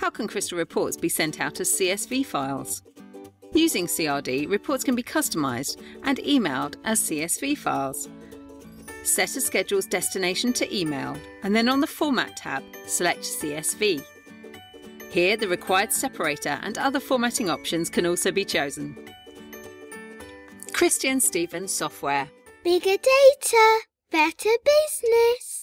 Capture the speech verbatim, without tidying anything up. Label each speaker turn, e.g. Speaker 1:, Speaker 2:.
Speaker 1: How can Crystal reports be sent out as C S V files? Using C R D, reports can be customised and emailed as C S V files. Set a schedule's destination to email, and then on the Format tab, select C S V. Here, the required separator and other formatting options can also be chosen. Christian Stevens Software.
Speaker 2: Bigger data, better business.